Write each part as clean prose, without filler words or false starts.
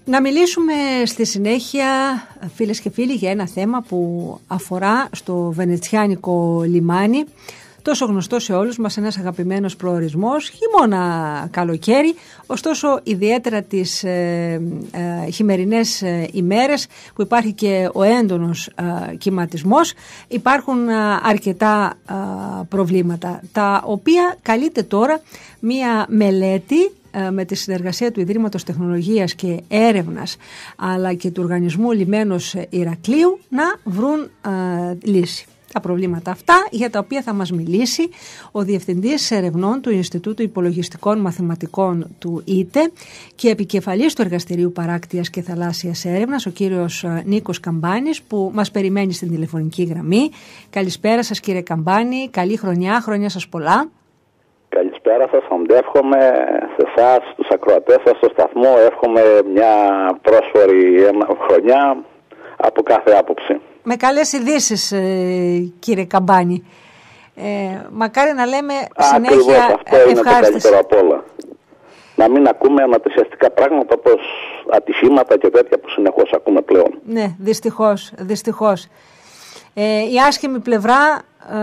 Να μιλήσουμε στη συνέχεια, φίλες και φίλοι, για ένα θέμα που αφορά στο βενετσιάνικο λιμάνι, τόσο γνωστό σε όλους μας, ένας αγαπημένος προορισμός, χειμώνα καλοκαίρι, ωστόσο ιδιαίτερα τις χειμερινές ημέρες που υπάρχει και ο έντονος κυματισμός, υπάρχουν αρκετά προβλήματα, τα οποία καλείται τώρα μία μελέτη με τη συνεργασία του Ιδρύματος Τεχνολογίας και Έρευνας αλλά και του Οργανισμού Λιμένος Ηρακλείου να βρουν λύση. Τα προβλήματα αυτά για τα οποία θα μας μιλήσει ο Διευθυντής Ερευνών του Ινστιτούτου Υπολογιστικών Μαθηματικών του ΙΤΕ και επικεφαλής του Εργαστηρίου Παράκτειας και Θαλάσσιας Έρευνας, ο κύριος Νίκος Καμπάνης, που μας περιμένει στην τηλεφωνική γραμμή. Καλησπέρα σας, κύριε Καμπάνη, καλή χρονιά, χρόνια σας πολλά. Καλησπέρα σας, αντεύχομαι σε εσάς, τους ακροατές σας στο σταθμό, εύχομαι μια πρόσφορη χρονιά από κάθε άποψη. Με καλές ειδήσεις, κύριε Καμπάνη. Μακάρι να λέμε συνέχεια αυτό είναι το καλύτερο απ' όλα. Να μην ακούμε ανατεσιαστικά πράγματα όπως ατυχήματα και τέτοια που συνεχώς ακούμε πλέον. Ναι, δυστυχώς. Η άσχημη πλευρά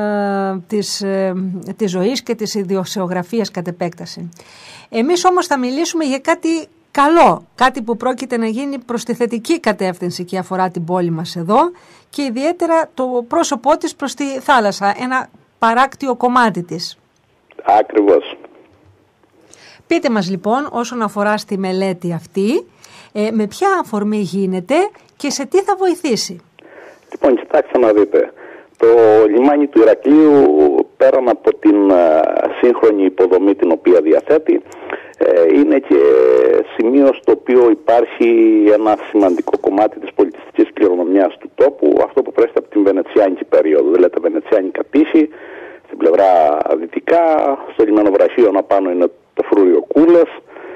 της ζωής και της ιδιοσιογραφίας κατ' επέκταση. Εμείς όμως θα μιλήσουμε για κάτι καλό, κάτι που πρόκειται να γίνει προς τη θετική κατεύθυνση και αφορά την πόλη μας εδώ και ιδιαίτερα το πρόσωπό της προς τη θάλασσα, ένα παράκτιο κομμάτι της. Ακριβώς. Πείτε μας λοιπόν όσον αφορά στη μελέτη αυτή, με ποια αφορμή γίνεται και σε τι θα βοηθήσει. Λοιπόν, κοιτάξτε να δείτε. Το λιμάνι του Ηρακλείου, πέραν από την σύγχρονη υποδομή την οποία διαθέτει, είναι και σημείο στο οποίο υπάρχει ένα σημαντικό κομμάτι της πολιτιστικής κληρονομιάς του τόπου, αυτό που πρέσεται από την βενετσιάνικη περίοδο, δηλαδή τα βενετσιάνικα τείχη, στην πλευρά δυτικά, στο λιμενοβραχείο απάνω είναι το φρούριο Κούλες.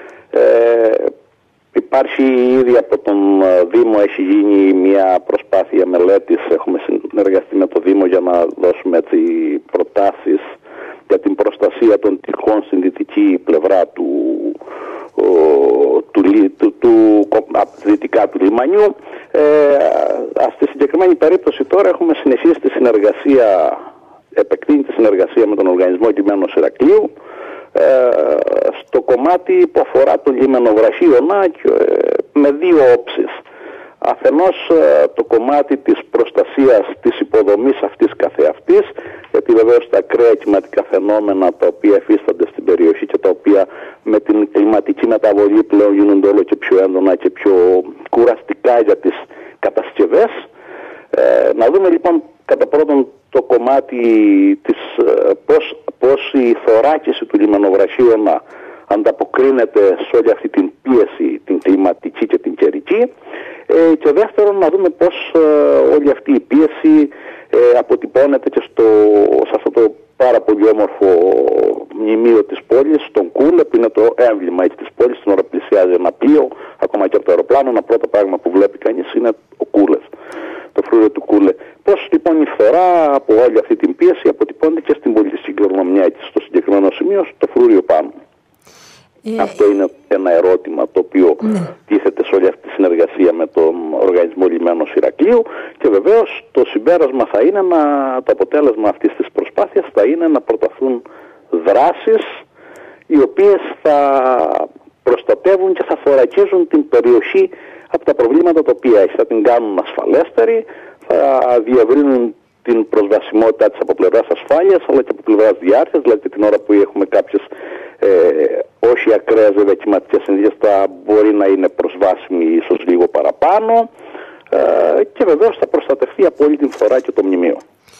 Υπάρχει ήδη από τον Δήμο, έχει γίνει μια προσπάθεια μελέτης, έχουμε συνεργαστεί με το Δήμο για να δώσουμε έτσι προτάσεις για την προστασία των τυχών στην δυτική πλευρά δυτικά του λιμανιού. Στη συγκεκριμένη περίπτωση τώρα έχουμε συνεχίσει τη συνεργασία, επεκτείνει τη συνεργασία με τον Οργανισμό Λιμένος Ηρακλείου στο κομμάτι που αφορά το λιμενοβραχίωνα με δύο όψεις. Αφενός το κομμάτι της προστασίας της υποδομής αυτής καθεαυτής, γιατί βεβαίως τα ακραία κλιματικά φαινόμενα τα οποία εφίστανται στην περιοχή και τα οποία με την κλιματική μεταβολή πλέον γίνονται όλο και πιο έντονα και πιο κουραστικά για τις κατασκευές. Να δούμε λοιπόν κατά πρώτον το κομμάτι της πώς η θωράκιση του λιμενοβραχίωνα ανταποκρίνεται σε όλη αυτή την πίεση, την κλιματική και την καιρική, και δεύτερον να δούμε πώς όλη αυτή η πίεση αποτυπώνεται και σε αυτό το πάρα πολύ όμορφο μνημείο της πόλης, στον Κούλε, που είναι το έμβλημα της πόλης. Την ώρα πλησιάζει ένα πλοίο, ακόμα και από το αεροπλάνο, ένα πρώτο πράγμα που βλέπει κανείς είναι ο Κούλες, το φρούριο του Κούλε. Πώς λοιπόν η φθορά από όλη αυτή την πίεση αποτυπώνεται και στην πολιτιστική κληρονομιά της, στο συγκεκριμένο σημείο, στο φρούριο πάνω. Αυτό είναι ένα ερώτημα το οποίο τίθεται σε όλη αυτή τη συνεργασία με τον Οργανισμό Λιμένος Ηρακλείου, και βεβαίως το συμπέρασμα θα είναι το αποτέλεσμα αυτής της προσπάθειας θα είναι να προταθούν δράσεις οι οποίες θα προστατεύουν και θα θωρακίζουν την περιοχή από τα προβλήματα τα οποία έχει. Θα την κάνουν ασφαλέστερη, θα διευρύνουν την προσβασιμότητά της από πλευράς ασφάλειας αλλά και από πλευράς διάρκειας, δηλαδή την ώρα που έχουμε κάποιες όχι ακραίες βέβαια κλιματικές συνθήκες θα μπορεί να είναι προσβάσιμη ίσως λίγο παραπάνω, και βεβαίως θα προστατευτεί από όλη την φθορά και το μνημείο.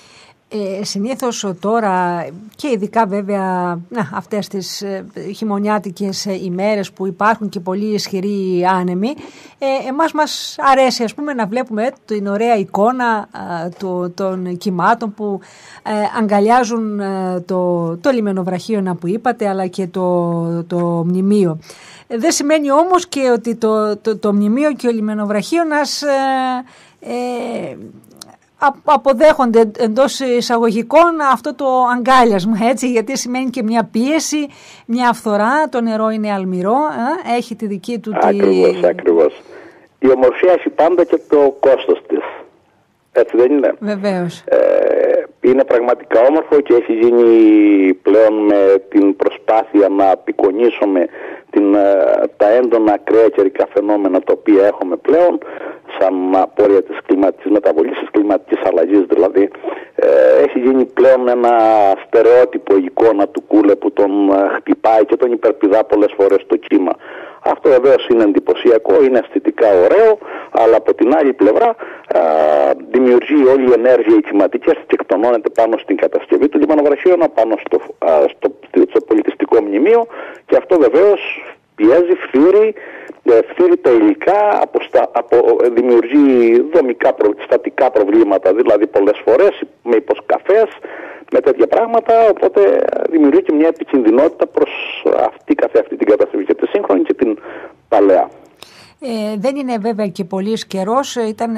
Συνήθως τώρα και ειδικά βέβαια αυτές τις χειμωνιάτικες ημέρες που υπάρχουν και πολύ ισχυροί άνεμοι, εμάς μας αρέσει να βλέπουμε την ωραία εικόνα των κυμάτων που αγκαλιάζουν το λιμενοβραχίωνα που είπατε αλλά και το μνημείο. Δεν σημαίνει όμως και ότι το μνημείο και ο λιμενοβραχίωνας αποδέχονται εντός εισαγωγικών αυτό το αγκάλιασμα, έτσι, γιατί σημαίνει και μια πίεση, μια αυθορά, το νερό είναι αλμυρό, έχει τη δική του... Ακριβώς. Η ομορφιά έχει πάντα και το κόστος της. Έτσι δεν είναι? Βεβαίως. Είναι πραγματικά όμορφο και έχει γίνει πλέον με την προσπάθεια να απεικονίσουμε τα έντονα ακραία καιρικά φαινόμενα τα οποία έχουμε πλέον, σαν απόρρια της κλιματικής μεταβολής, της κλιματικής αλλαγής δηλαδή. Έχει γίνει πλέον ένα στερεότυπο εικόνα του κούλε που τον χτυπάει και τον υπερπηδά πολλές φορές το κύμα. Αυτό βεβαίως είναι εντυπωσιακό, είναι αισθητικά ωραίο, αλλά από την άλλη πλευρά δημιουργεί όλη η ενέργεια η κυματική και εκτονώνεται πάνω στην κατασκευή του λιμανοβραχίωνα, πάνω στο πολιτιστικό μνημείο, και αυτό βεβαίως πιέζει, φθείρει τα υλικά, δημιουργεί στατικά προβλήματα, δηλαδή πολλές φορές με υποσκαφές, με τέτοια πράγματα, οπότε δημιουργεί και μια επικινδυνότητα προς αυτή την κατασκευή, και τη σύγχρονη και την παλαιά. Δεν είναι βέβαια και πολύς καιρός, ήταν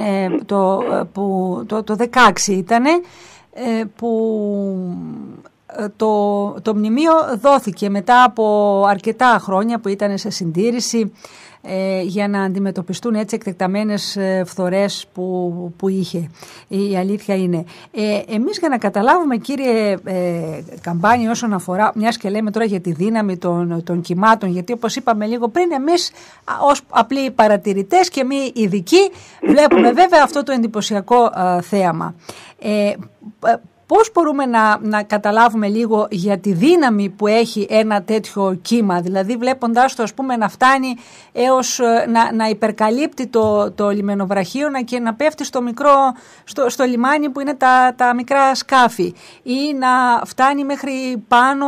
το 16 ήτανε που το μνημείο δόθηκε μετά από αρκετά χρόνια που ήταν σε συντήρηση για να αντιμετωπιστούν έτσι εκτεκταμένες φθορές που είχε. Η αλήθεια είναι. Εμείς, για να καταλάβουμε, κύριε Καμπάνη, όσον αφορά, μιας και λέμε τώρα για τη δύναμη των κυμάτων, γιατί όπως είπαμε λίγο πριν, εμείς ως απλοί παρατηρητές και μη ειδικοί βλέπουμε βέβαια αυτό το εντυπωσιακό θέαμα. Πώς μπορούμε να καταλάβουμε λίγο για τη δύναμη που έχει ένα τέτοιο κύμα, δηλαδή βλέποντάς το, ας πούμε, να φτάνει έως να υπερκαλύπτει το λιμενοβραχίωνα και να πέφτει στο λιμάνι που είναι τα μικρά σκάφη, ή να φτάνει μέχρι πάνω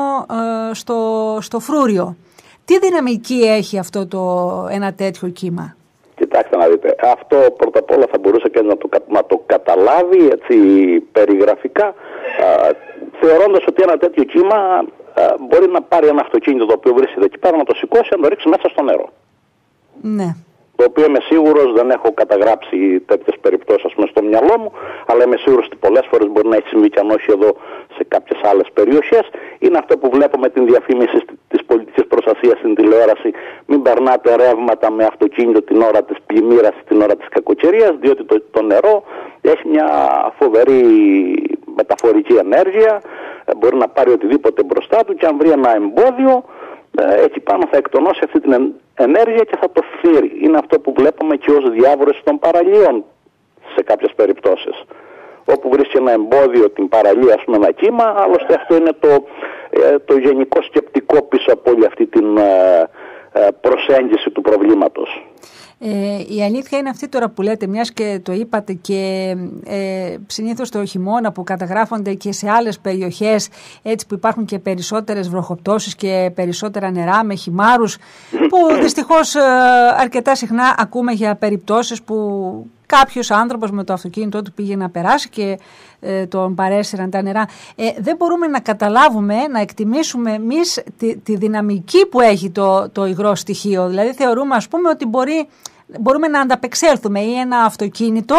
στο φρούριο. Τι δυναμική έχει αυτό ένα τέτοιο κύμα? Κοιτάξτε να δείτε, αυτό πρώτα απ' όλα θα μπορούσε και να το καταλάβει έτσι περιγραφικά, θεωρώντας ότι ένα τέτοιο κύμα μπορεί να πάρει ένα αυτοκίνητο το οποίο βρίσκεται εκεί πέρα, να το σηκώσει, να το ρίξει μέσα στο νερό. Ναι. Το οποίο είμαι σίγουρος, δεν έχω καταγράψει τέτοιες περιπτώσεις, ας πούμε, στο μυαλό μου, αλλά είμαι σίγουρος ότι πολλές φορές μπορεί να έχει συμβεί, και αν όχι εδώ, σε κάποιες άλλες περιοχές. Είναι αυτό που βλέπουμε την διαφήμιση της πολιτικής προστασίας στην τηλεόραση: μην περνάτε ρεύματα με αυτοκίνητο την ώρα της πλημμύρας, την ώρα της κακοκαιρίας, διότι το νερό έχει μια φοβερή μεταφορική ενέργεια, μπορεί να πάρει οτιδήποτε μπροστά του, και αν βρει ένα εμπόδιο, εκεί πάνω θα εκτονώσει αυτή την ενέργεια και θα το φύρει. Είναι αυτό που βλέπουμε και ως διάβρωση των παραλίων σε κάποιες περιπτώσεις. Όπου βρίσκει ένα εμπόδιο την παραλία, ας πούμε, ένα κύμα, άλλωστε αυτό είναι το γενικό σκεπτικό πίσω από όλη αυτή την προσέγγιση του προβλήματος. Η αλήθεια είναι αυτή τώρα που λέτε, μιας και το είπατε, και συνήθως το χειμώνα που καταγράφονται και σε άλλες περιοχές, έτσι, που υπάρχουν και περισσότερες βροχοπτώσεις και περισσότερα νερά με χυμάρους, που δυστυχώς αρκετά συχνά ακούμε για περιπτώσεις που κάποιος άνθρωπος με το αυτοκίνητό του πήγε να περάσει και τον παρέσυραν τα νερά. Δεν μπορούμε να καταλάβουμε, να εκτιμήσουμε εμείς τη δυναμική που έχει το υγρό στοιχείο. Δηλαδή θεωρούμε, ας πούμε, ότι μπορούμε να ανταπεξέλθουμε, ή ένα αυτοκίνητο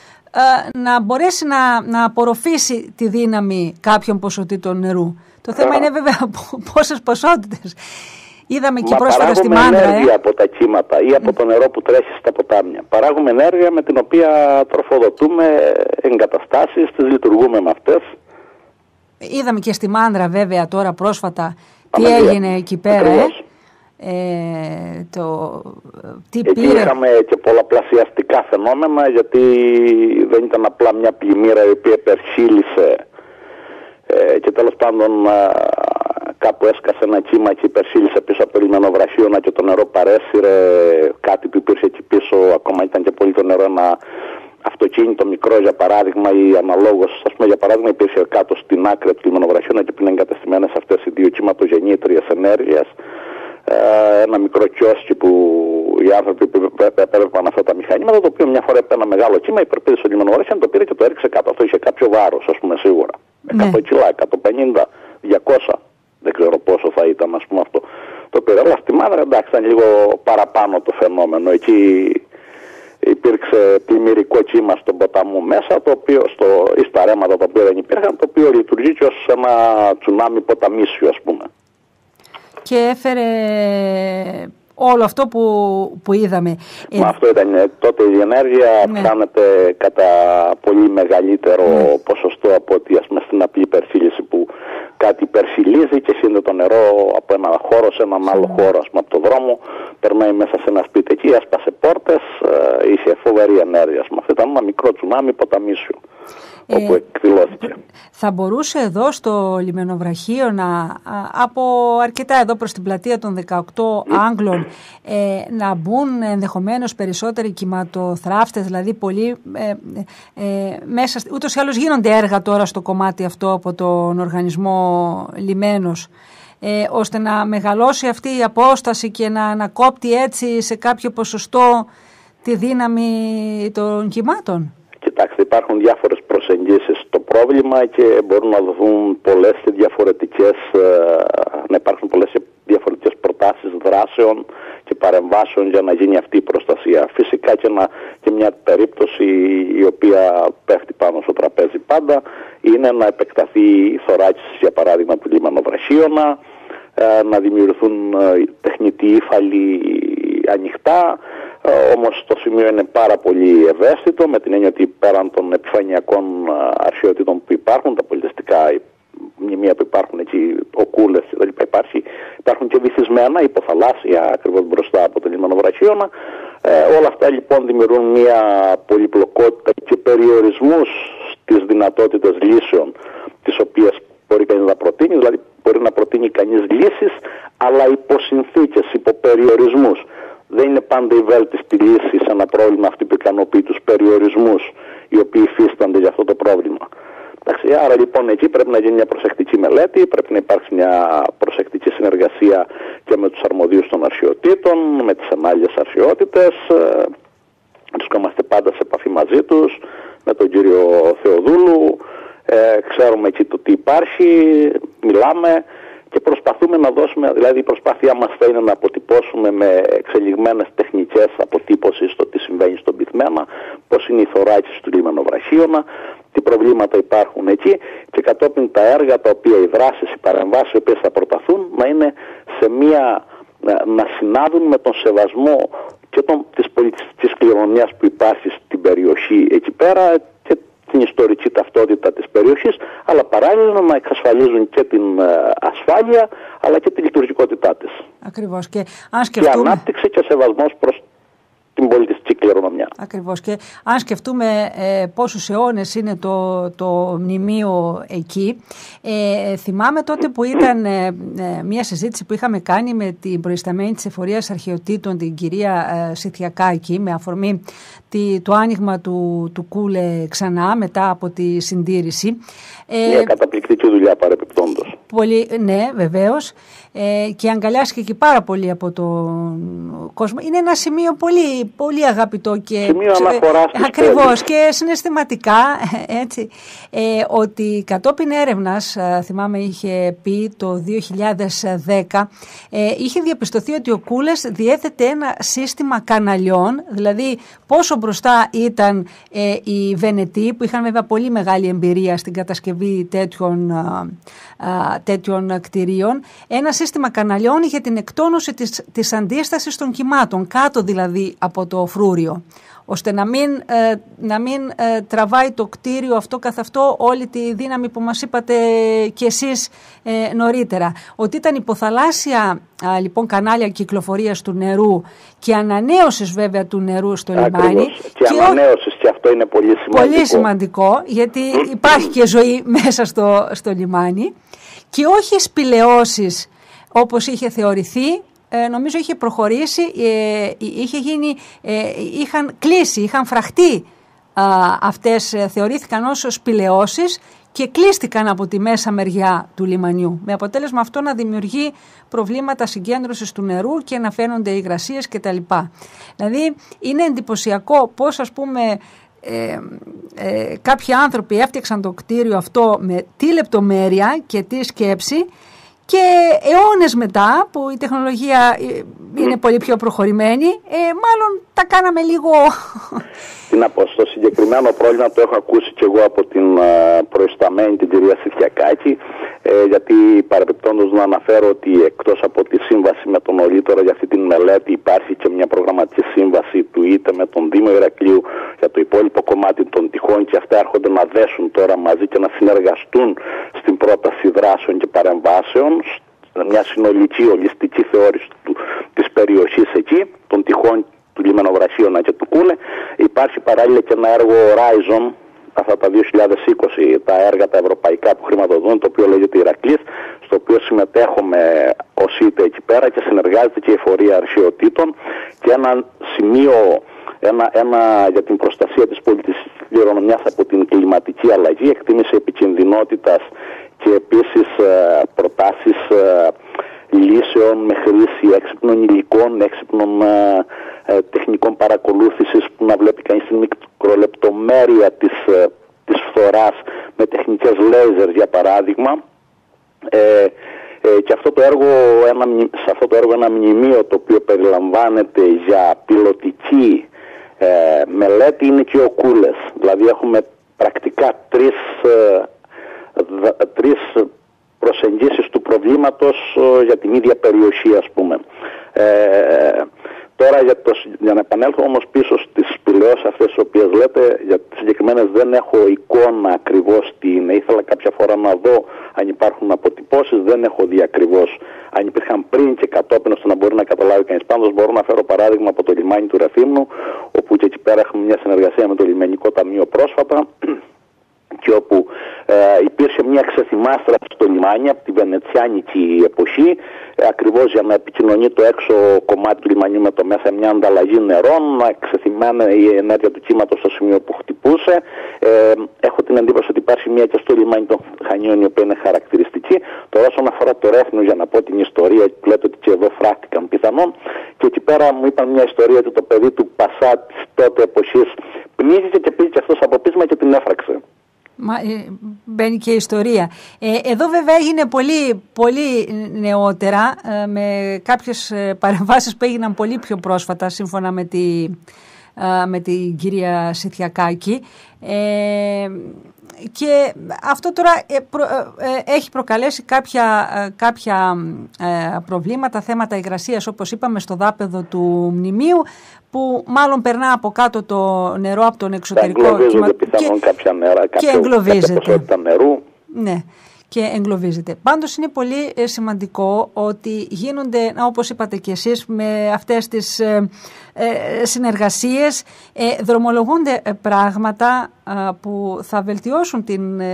να μπορέσει να απορροφήσει τη δύναμη κάποιων ποσοτήτων νερού. Το θέμα είναι βέβαια πόσες ποσότητες. Είδαμε και πρόσφατα στη Μάνδρα. Παράγουμε ενέργεια από τα κύματα ή από το νερό που τρέχει στα ποτάμια. Παράγουμε ενέργεια με την οποία τροφοδοτούμε εγκαταστάσεις, τις λειτουργούμε με αυτές. Είδαμε και στη Μάνδρα βέβαια τώρα πρόσφατα τι έγινε εκεί πέρα. Εκεί είχαμε και πολλαπλασιαστικά φαινόμενα, γιατί δεν ήταν απλά μια πλημμύρα η οποία υπερσύλησε και τέλος πάντων κάπου έσκασε ένα κύμα και υπερσύλησε πίσω από το λιμενοβραχίωνα και το νερό παρέσυρε κάτι που υπήρχε εκεί πίσω, ακόμα ήταν και πολύ το νερό, ένα αυτοκίνητο μικρό για παράδειγμα, ή αναλόγως, ας πούμε, για παράδειγμα, υπήρχε κάτω στην άκρη του λιμενοβραχίωνα και που είναι εγκατεστημένες αυτές οι δύο κυματογεννήτριες ενέργειας. Ένα μικρό κιόσκι που οι άνθρωποι επέπρεπαν αυτά τα μηχανήματα, το οποίο μια φορά έπαιρνε ένα μεγάλο κύμα, υπερπήδησε στο λιμενοβραχίωνα, το πήρε και το έριξε κάτω. Αυτό είχε κάποιο βάρος, ας πούμε, σίγουρα. 100 κιλά, 150, 200, δεν ξέρω πόσο θα ήταν, ας πούμε, αυτό. Το πήρε. Αλλά στη Μάνδρα, εντάξει, ήταν λίγο παραπάνω το φαινόμενο. Εκεί υπήρξε πλημμυρικό κύμα στον ποταμό μέσα, το οποίο ή στα ρέματα τα οποία δεν υπήρχαν, το οποίο λειτουργεί και ως ένα τσουνάμι ποταμίσιο, ας πούμε. Και έφερε όλο αυτό που είδαμε. Μα αυτό ήταν τότε η ενέργεια, αυξάνεται κατά πολύ μεγαλύτερο ποσοστό από ότι, ας πούμε, στην απλή υπερφύληση που κάτι υπερφυλίζει και σύνδε το νερό από ένα χώρο σε έναν άλλο χώρο, ας πούμε, από το δρόμο, περνάει μέσα σε ένα σπίτι εκεί, έσπασε πόρτες, είχε φοβερή ενέργεια. Αυτό ήταν ένα μικρό τσουνάμι ποταμίσιο, όπου εκδηλώθηκε. Θα μπορούσε εδώ στο λιμενοβραχείο από αρκετά εδώ προς την πλατεία των 18 Άγγλων να μπουν ενδεχομένως περισσότεροι κυματοθράφτες, δηλαδή πολλοί μέσα, ούτως ή άλλως γίνονται έργα τώρα στο κομμάτι αυτό από τον οργανισμό λιμένος, ώστε να μεγαλώσει αυτή η απόσταση και να ανακόπτει έτσι σε κάποιο ποσοστό τη δύναμη των κυμάτων. Κοιτάξτε, υπάρχουν διάφορες προσεγγίσεις στο πρόβλημα και μπορούν να δοθούν πολλές και διαφορετικές, να υπάρχουν πολλές και διαφορετικές προτάσεις δράσεων και παρεμβάσεων για να γίνει αυτή η προστασία. Φυσικά και μια περίπτωση η οποία πέφτει πάνω στο τραπέζι πάντα είναι να επεκταθεί η θωράκιση, για παράδειγμα, του λιμενοβραχίωνα, να δημιουργηθούν τεχνητοί ύφαλοι ανοιχτά. Όμως το σημείο είναι πάρα πολύ ευαίσθητο, με την έννοια ότι πέραν των επιφανειακών αρχαιοτήτων που υπάρχουν, τα πολιτιστικά μνημεία που υπάρχουν εκεί, ο Κούλες κτλ., υπάρχουν και βυθισμένα υποθαλάσσια ακριβώς μπροστά από το λιμενοβραχίωνα. Όλα αυτά λοιπόν δημιουργούν μια πολυπλοκότητα και περιορισμούς στις δυνατότητες λύσεων τις οποίες μπορεί κανείς να προτείνει. Δηλαδή μπορεί να προτείνει κανείς λύσεις, αλλά υπό συνθήκες, υπό περιορισμούς. Δεν είναι πάντα η βέλτιστη λύση σε ένα πρόβλημα αυτή που ικανοποιεί τους περιορισμούς οι οποίοι υφίστανται για αυτό το πρόβλημα. Άρα λοιπόν εκεί πρέπει να γίνει μια προσεκτική μελέτη, πρέπει να υπάρξει μια προσεκτική συνεργασία και με τους αρμοδίους των αρχαιοτήτων, με τις ανάλογες αρχαιότητες. Βρισκόμαστε πάντα σε επαφή μαζί τους, με τον κύριο Θεοδούλου, ξέρουμε εκεί το τι υπάρχει, μιλάμε και προσπαθούμε να δώσουμε, δηλαδή η προσπάθειά μας θα είναι να αποτυπώσουμε με εξελιγμένες τεχνικές αποτύπωσης το τι συμβαίνει στον πυθμένα, πώς είναι η θωράκιση του λιμενοβραχίωνα, τι προβλήματα υπάρχουν εκεί και κατόπιν τα έργα τα οποία, οι δράσεις, οι παρεμβάσεις οι οποίες θα προταθούν να συνάδουν με τον σεβασμό και της πολιτιστικής κληρονομιάς που υπάρχει στην περιοχή εκεί πέρα και την ιστορική ταυτότητα της περιοχής, αλλά παράλληλα να εξασφαλίζουν και την ασφάλεια αλλά και τη λειτουργικότητά της. Ακριβώς. Και ανάπτυξη και σεβασμός προς την πολιτιστική κληρονομιά. Ακριβώς. Και αν σκεφτούμε πόσους αιώνες είναι το μνημείο εκεί, θυμάμαι τότε που ήταν μια συζήτηση που είχαμε κάνει με την προϊσταμένη της Εφορίας Αρχαιοτήτων, την κυρία Σιθιακάκη, με αφορμή το άνοιγμα του Κούλε ξανά μετά από τη συντήρηση. Μια καταπληκτική δουλειά παρεπιπτόντως. Πολύ, ναι, βεβαίως. Και αγκαλιάστηκε και πάρα πολύ από τον κόσμο. Είναι ένα σημείο πολύ, πολύ αγαπητό και σημείο αναφοράς ακριβώς και συναισθηματικά, έτσι, ότι κατόπιν έρευνας, θυμάμαι είχε πει το 2010, είχε διαπιστωθεί ότι ο Κούλες διέθετε ένα σύστημα καναλιών, δηλαδή πόσο μπροστά ήταν οι Βενετοί που είχαν βέβαια πολύ μεγάλη εμπειρία στην κατασκευή τέτοιων κτηρίων, ένα σύστημα καναλιών για την εκτόνωση της αντίστασης των κυμάτων, κάτω δηλαδή από το φρούριο, ώστε να μην τραβάει το κτίριο αυτό καθ' αυτό όλη τη δύναμη που μας είπατε κι εσείς νωρίτερα. Ότι ήταν υποθαλάσσια λοιπόν κανάλια κυκλοφορίας του νερού και ανανέωσης βέβαια του νερού στο λιμάνι. Και ανανέωσης, και αυτό είναι πολύ σημαντικό. Πολύ σημαντικό, γιατί υπάρχει και ζωή μέσα στο λιμάνι και όχι σπηλαιώσεις όπως είχε θεωρηθεί. Νομίζω είχε προχωρήσει, είχαν κλείσει, είχαν φραχτεί αυτές, θεωρήθηκαν ως σπηλαιώσεις και κλείστηκαν από τη μέσα μεριά του λιμανιού. Με αποτέλεσμα αυτό να δημιουργεί προβλήματα συγκέντρωσης του νερού και να φαίνονται υγρασίες κτλ. Δηλαδή είναι εντυπωσιακό πώς, ας πούμε, κάποιοι άνθρωποι έφτιαξαν το κτίριο αυτό με τι λεπτομέρεια και τι σκέψη και αιώνες μετά που η τεχνολογία είναι πολύ πιο προχωρημένη, μάλλον τα κάναμε λίγο... Τι να πω, στο συγκεκριμένο πρόβλημα το έχω ακούσει και εγώ από την προϊσταμένη την κυρία Σιθιακάκη, γιατί παρεπιπτόντως να αναφέρω ότι εκτός από τη σύμβαση με τον Ολίτορα για αυτή την μελέτη υπάρχει και μια προγραμματική σύμβαση του ΙΤΕ με τον Δήμο Ηρακλείου για το υπόλοιπο κομμάτι των τυχών, και αυτά έρχονται να δέσουν τώρα μαζί και να συνεργαστούν στην πρόταση δράσεων και παρεμβάσεων, μια συνολική ολιστική θεώρηση της περιοχής εκεί, των τυχών του Λιμενοβρασίωνα και του Κούλε. Υπάρχει παράλληλα και ένα έργο Horizon, αυτά τα 2020, τα έργα τα ευρωπαϊκά που χρηματοδοτούν, το οποίο λέγεται Ηρακλής, στο οποίο συμμετέχουμε ως ΙΤΕ εκεί πέρα και συνεργάζεται και η Εφορία Αρχαιοτήτων, και ένα σημείο για την προστασία της πολιτιστικής κληρονομιάς από την κλιματική αλλαγή, εκτίμηση επικινδυνότητας και επίσης προτάσεις λύσεων με χρήση έξυπνων υλικών, έξυπνων τεχνικών παρακολούθησης που να βλέπει κανείς την μικρολεπτομέρεια της φθοράς με τεχνικές λέιζερ για παράδειγμα. Και αυτό το έργο, σε αυτό το έργο ένα μνημείο το οποίο περιλαμβάνεται για πιλωτική μελέτη είναι και ο Κούλες. Δηλαδή έχουμε πρακτικά τρεις προσεγγίσεις του προβλήματος για την ίδια περιοχή, ας πούμε. Τώρα για να επανέλθω όμως πίσω στις πηλαιώσεις αυτές τις οποίες λέτε, για τις συγκεκριμένες δεν έχω εικόνα ακριβώς τι είναι. Ήθελα κάποια φορά να δω αν υπάρχουν αποτυπώσεις, δεν έχω δει ακριβώς αν υπήρχαν πριν και κατόπιν, ώστε να μπορεί να καταλάβει κανείς. Πάντως μπορώ να φέρω παράδειγμα από το λιμάνι του Ρεθύμνου, όπου και εκεί πέρα έχουμε μια συνεργασία με το Λιμενικό Ταμείο πρόσφατα, και όπου υπήρχε μια ξεθυμάστρα στο λιμάνι από τη βενετσιάνικη εποχή, ακριβώς για να επικοινωνεί το έξω κομμάτι του λιμανιού με το μέσα, μια ανταλλαγή νερών, να ξεθυμάνε η ενέργεια του κύματος στο σημείο που χτυπούσε. Έχω την εντύπωση ότι υπάρχει μια και στο λιμάνι των Χανίων η οποία είναι χαρακτηριστική. Τώρα όσον αφορά το Ρέθνο, για να πω την ιστορία, που λέτε ότι και εδώ φράχτηκαν πιθανόν, και εκεί πέρα μου είπαν μια ιστορία ότι το παιδί του Πασά της τότε εποχής πνίγηκε και πήγε και αυτός από πείσμα και την έφραξε. Μπαίνει και η ιστορία. Εδώ βέβαια έγινε πολύ νεότερα, με κάποιες παρεμβάσεις που έγιναν πολύ πιο πρόσφατα σύμφωνα με την κυρία Σιθιακάκη, και αυτό τώρα έχει προκαλέσει κάποια προβλήματα, θέματα υγρασίας, όπως είπαμε, στο δάπεδο του μνημείου, που μάλλον περνά από κάτω το νερό από τον εξωτερικό κύμα πιθανόν κάποια νερά, και εγκλωβίζεται. Κάποια ποσότητα νερού. Ναι, και εγκλωβίζεται. Πάντως είναι πολύ σημαντικό ότι γίνονται, όπως είπατε και εσείς, με αυτές τις συνεργασίες δρομολογούνται πράγματα που θα βελτιώσουν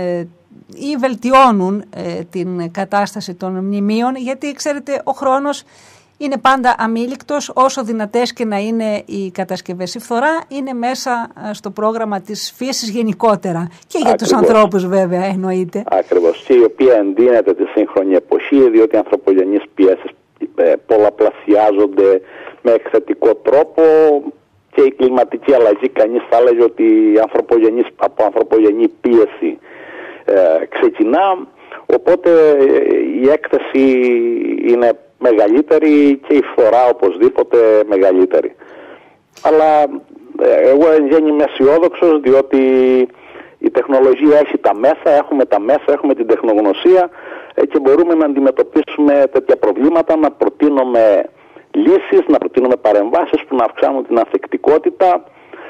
ή βελτιώνουν την κατάσταση των μνημείων, γιατί ξέρετε ο χρόνος είναι πάντα αμήλικτος, όσο δυνατές και να είναι οι κατασκευές. Η φθορά είναι μέσα στο πρόγραμμα της φύσης γενικότερα και για τους ανθρώπους βέβαια εννοείται. Ακριβώς, και η οποία εντείνεται τη σύγχρονη εποχή, διότι οι ανθρωπογενείς πιέσεις πολλαπλασιάζονται με εκθετικό τρόπο, και η κλιματική αλλαγή, κανείς θα έλεγε ότι από ανθρωπογενή πίεση ξεκινά, οπότε η έκθεση είναι μεγαλύτερη και η φθορά οπωσδήποτε μεγαλύτερη. Αλλά εγώ εν γέννη είμαι αισιόδοξος, διότι η τεχνολογία έχει τα μέσα, έχουμε την τεχνογνωσία και μπορούμε να αντιμετωπίσουμε τέτοια προβλήματα, να προτείνουμε λύσεις, να προτείνουμε παρεμβάσεις που να αυξάνουν την ανθεκτικότητα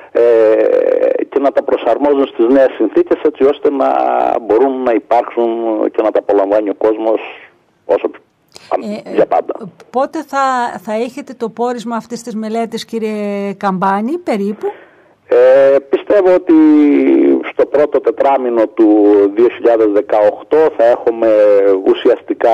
και να τα προσαρμόζουν στις νέες συνθήκες, έτσι ώστε να μπορούν να υπάρξουν και να τα απολαμβάνει ο κόσμος όσο για πάντα. Πότε θα έχετε το πόρισμα αυτής της μελέτης, κύριε Καμπάνη, περίπου? Πιστεύω ότι στο πρώτο τετράμινο του 2018 θα έχουμε ουσιαστικά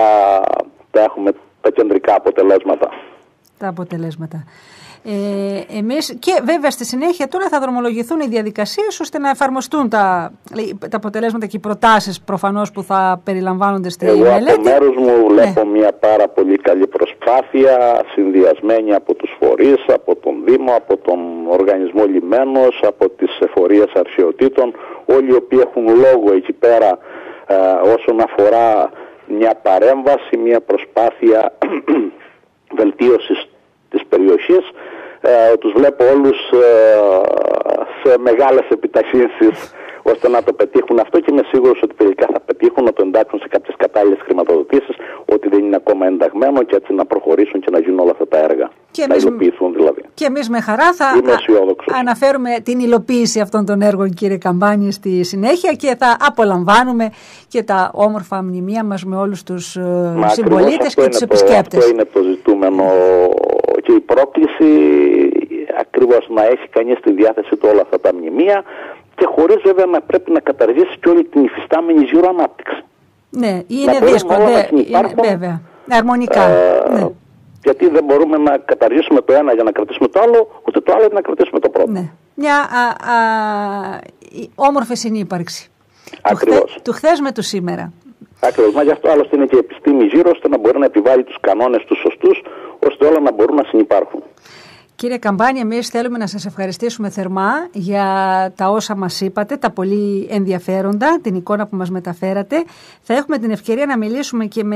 τα κεντρικά αποτελέσματα. Τα αποτελέσματα. Εμείς και βέβαια στη συνέχεια τώρα θα δρομολογηθούν οι διαδικασίες ώστε να εφαρμοστούν τα αποτελέσματα και οι προτάσεις προφανώς που θα περιλαμβάνονται στη μελέτη. Εγώ από μέρους μου βλέπω μια πάρα πολύ καλή προσπάθεια, συνδυασμένη από τους φορείς, από τον Δήμο, από τον Οργανισμό Λιμένος, από τις Εφορίες Αρχαιοτήτων, όλοι οι οποίοι έχουν λόγο εκεί πέρα όσον αφορά μια παρέμβαση, μια προσπάθεια βελτίωσης της περιοχής. Τους βλέπω όλους σε μεγάλες επιταχύνσεις ώστε να το πετύχουν αυτό, και είμαι σίγουρος ότι τελικά θα πετύχουν να το εντάξουν σε κάποιες κατάλληλες χρηματοδοτήσεις, ότι δεν είναι ακόμα ενταγμένο, και έτσι να προχωρήσουν και να γίνουν όλα αυτά τα έργα. Να υλοποιηθούν δηλαδή. Και εμείς με χαρά θα αναφέρουμε την υλοποίηση αυτών των έργων, κύριε Καμπάνη, στη συνέχεια, και θα απολαμβάνουμε και τα όμορφα μνημεία μας με όλους τους συμπολίτες και τους επισκέπτες. Αυτό είναι το ζητούμενο και η πρόκληση, ακριβώς να έχει κανείς στη διάθεση του όλα αυτά τα μνημεία, και χωρίς βέβαια να πρέπει να καταργήσει και όλη την υφιστάμενη γύρω ανάπτυξη. Ναι, είναι δύσκολο, βέβαια, αρμονικά. Ναι. Γιατί δεν μπορούμε να καταργήσουμε το ένα για να κρατήσουμε το άλλο, ούτε το άλλο για να κρατήσουμε το πρώτο. Ναι. Μια όμορφη συνύπαρξη. Ακριβώς. Του χθες με το σήμερα. Ακριβώς. Μα γι' αυτό άλλωστε είναι και η επιστήμη γύρω, ώστε να μπορεί να επιβάλλει τους κανόνες τους σωστούς, ώστε όλα να μπορούν να συνυπάρχουν. Κύριε Καμπάνη, εμείς θέλουμε να σας ευχαριστήσουμε θερμά για τα όσα μας είπατε, τα πολύ ενδιαφέροντα, την εικόνα που μας μεταφέρατε. Θα έχουμε την ευκαιρία να μιλήσουμε και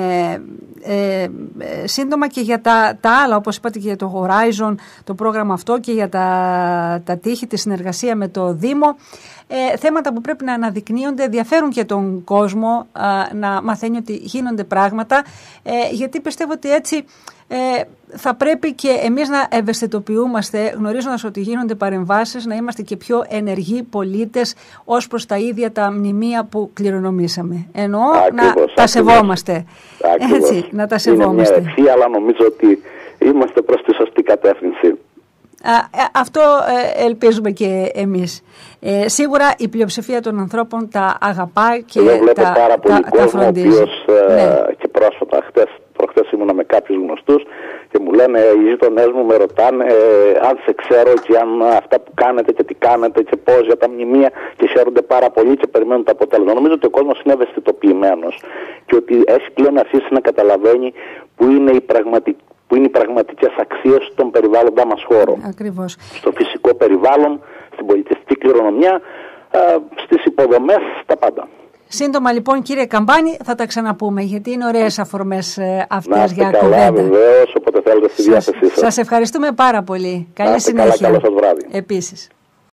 σύντομα και για τα άλλα, όπως είπατε, και για το Horizon, το πρόγραμμα αυτό, και για τα τείχη, τη συνεργασία με το Δήμο. Θέματα που πρέπει να αναδεικνύονται, ενδιαφέρουν και τον κόσμο να μαθαίνει ότι γίνονται πράγματα, γιατί πιστεύω ότι έτσι θα πρέπει και εμείς να ευαισθητοποιούμαστε, γνωρίζοντας ότι γίνονται παρεμβάσεις, να είμαστε και πιο ενεργοί πολίτες ως προς τα ίδια τα μνημεία που κληρονομήσαμε. Εννοώ να τα σεβόμαστε. Έτσι, να τα σεβόμαστε. Είναι μια ευχή, αλλά νομίζω ότι είμαστε προς τη σωστή κατεύθυνση. Αυτό ελπίζουμε και εμείς. Σίγουρα η πλειοψηφία των ανθρώπων τα αγαπάει και βλέπω πάρα πολύ κόσμο, ο οποίος και πρόσφατα, προχτές ήμουνα με κάποιους γνωστούς και μου λένε, οι γείτονές μου με ρωτάνε αν σε ξέρω και αν αυτά που κάνετε και τι κάνετε και πώς για τα μνημεία, και χαίρονται πάρα πολύ και περιμένουν το αποτέλεσμα. Νομίζω ότι ο κόσμος είναι ευαισθητοποιημένος και ότι έχει πλέον αρχίσει να καταλαβαίνει που είναι οι πραγματικές αξίες των περιβάλλοντά μας χώρων. Ακριβώς. Στο φυσικό περιβάλλον, στην πολιτιστική κληρονομιά, στις υποδομές, στα πάντα. Σύντομα λοιπόν, κύριε Καμπάνη, θα τα ξαναπούμε, γιατί είναι ωραίες αφορμές αυτές για κουβέντα. Να είστε καλά, βεβαίως, όποτε θέλετε στη διάθεσή σας. Σας ευχαριστούμε πάρα πολύ. Καλή συνέχεια. Καλά, καλό σας βράδυ. Επίσης.